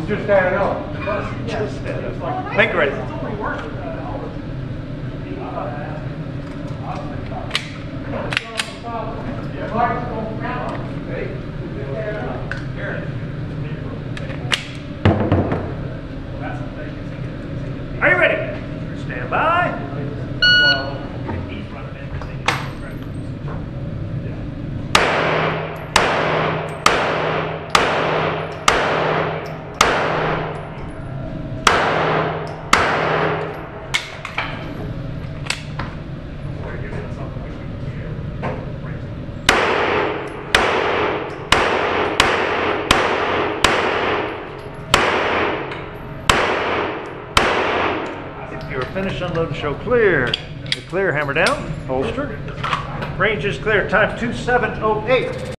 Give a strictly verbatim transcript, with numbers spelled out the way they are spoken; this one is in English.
We're just standing up. Just stand up. Make it ready. Are you ready? Stand by. You're finished, unload and show clear. Clear, hammer down, holster. Range is clear, time two seven oh eight.